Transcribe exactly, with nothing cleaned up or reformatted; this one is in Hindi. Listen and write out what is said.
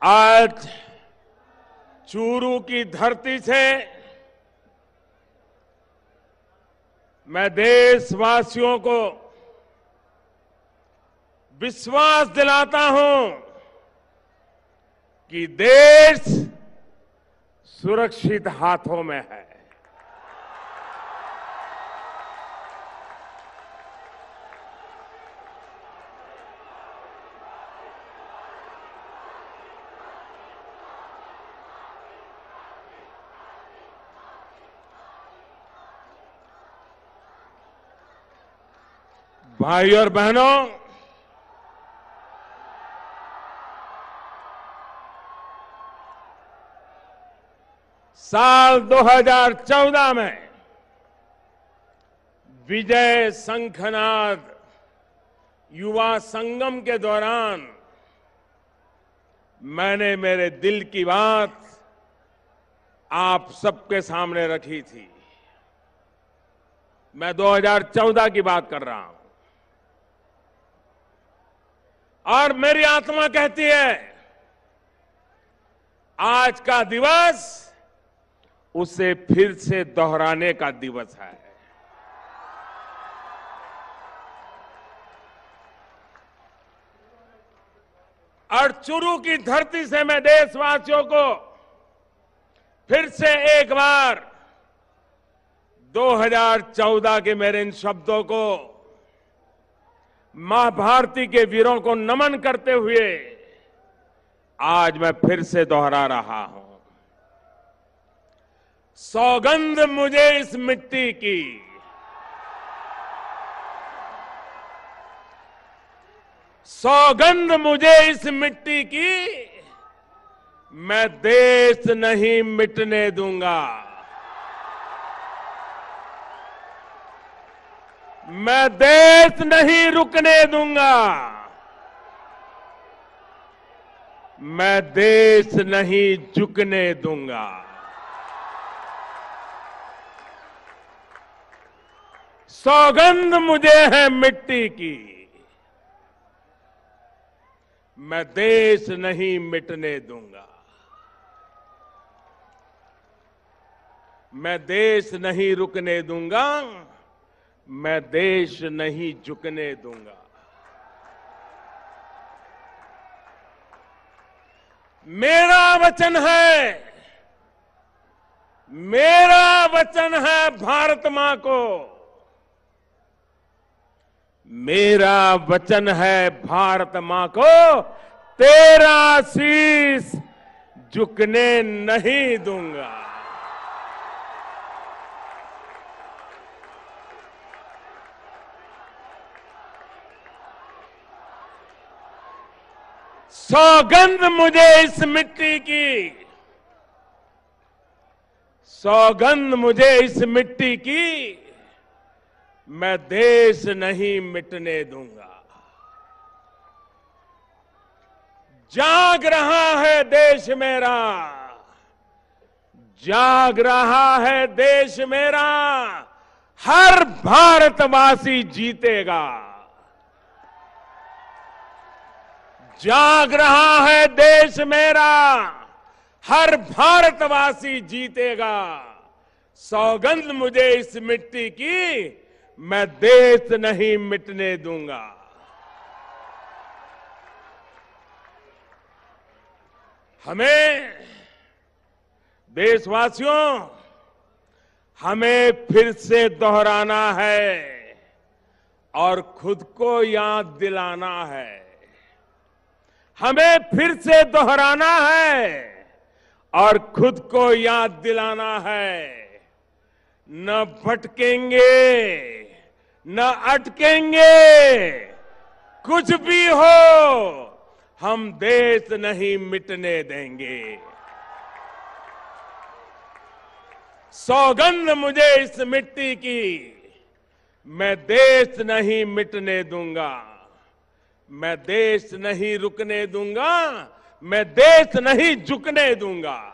आज चूरू की धरती से मैं देशवासियों को विश्वास दिलाता हूं कि देश सुरक्षित हाथों में है। भाई और बहनों, साल दो हज़ार चौदह में विजय शंखनाद युवा संगम के दौरान मैंने मेरे दिल की बात आप सबके सामने रखी थी। मैं दो हज़ार चौदह की बात कर रहा हूं और मेरी आत्मा कहती है आज का दिवस उसे फिर से दोहराने का दिवस है। और चूरू की धरती से मैं देशवासियों को फिर से एक बार दो हज़ार चौदह के मेरे इन शब्दों को मां भारती के वीरों को नमन करते हुए आज मैं फिर से दोहरा रहा हूं। सौगंध मुझे इस मिट्टी की, सौगंध मुझे इस मिट्टी की, मैं देश नहीं मिटने दूंगा। मैं देश नहीं रुकने दूंगा। मैं देश नहीं झुकने दूंगा। सौगंध मुझे है मिट्टी की, मैं देश नहीं मिटने दूंगा। मैं देश नहीं रुकने दूंगा। मैं देश नहीं झुकने दूंगा। मेरा वचन है, मेरा वचन है भारत मां को, मेरा वचन है भारत मां को, तेरा शीश झुकने नहीं दूंगा। सौगंध मुझे इस मिट्टी की, सौगंध मुझे इस मिट्टी की, मैं देश नहीं मिटने दूंगा। जाग रहा है देश मेरा, जाग रहा है देश मेरा, हर भारतवासी जीतेगा। जाग रहा है देश मेरा, हर भारतवासी जीतेगा। सौगंध मुझे इस मिट्टी की, मैं देश नहीं मिटने दूंगा। हमें देशवासियों, हमें फिर से दोहराना है और खुद को याद दिलाना है। हमें फिर से दोहराना है और खुद को याद दिलाना है। न भटकेंगे, न अटकेंगे, कुछ भी हो, हम देश नहीं मिटने देंगे। सौगंध मुझे इस मिट्टी की, मैं देश नहीं मिटने दूंगा। मैं देश नहीं रुकने दूंगा। मैं देश नहीं झुकने दूंगा।